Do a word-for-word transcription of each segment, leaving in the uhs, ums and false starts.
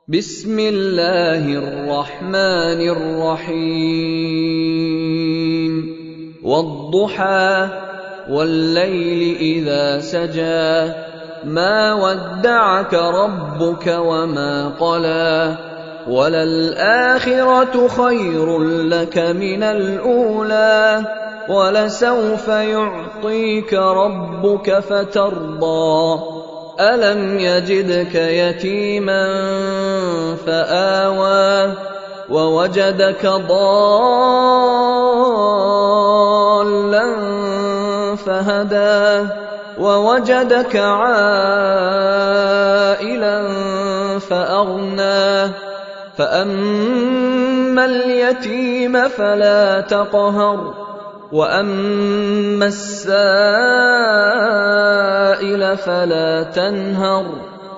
بسم اللہ الرحمن الرحیم والضحى واللیل اذا سجى ما ودعك ربك وما قلى وللآخرة خير لك من الأولى ولسوف يعطيك ربك فترضى ألم يجدك يتيما فآوى ووجدك ضالا فهدى ووجدك عائلا فأغنى فأما اليتيم فلا تقهر وأما السائل فلا تنهر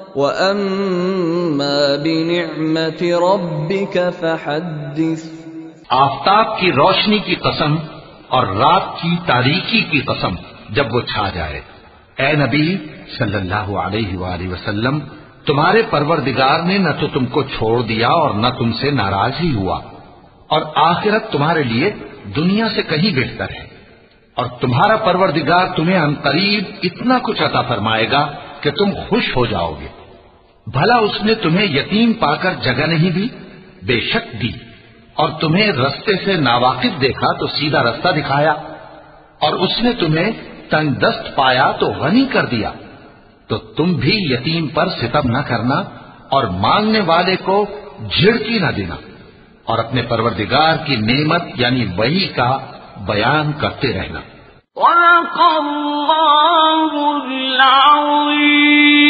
وأما بنعمة ربك فحدث۔ آفتاب کی روشنی کی قسم اور رات کی تاریکی کی قسم جب وہ چھا جائے، اے نبی صلی اللہ علیہ وآلہ وسلم، تمہارے پروردگار نے نہ تو تم کو چھوڑ دیا اور نہ تم سے ناراض ہی ہوا، اور آخرت تمہارے لیے دنیا سے کہیں بہتر ہے، اور تمہارا پروردگار تمہیں عنقریب اتنا کچھ عطا فرمائے گا کہ تم خوش ہو جاؤ گے۔ بھلا اس نے تمہیں یتیم پا کر جگہ نہیں دی؟ بے شک دی، اور تمہیں رستے سے ناواقف دیکھا تو سیدھا رستہ دکھایا، اور اس نے تمہیں تنگ دست پایا تو غنی کر دیا۔ تو تم بھی یتیم پر ستم نہ کرنا اور مانگنے والے کو جھڑکی نہ دینا، اور اپنے پروردگار کی نعمت یعنی وحی کا بیان کرتے رہنا۔ صدق اللہ العظیم۔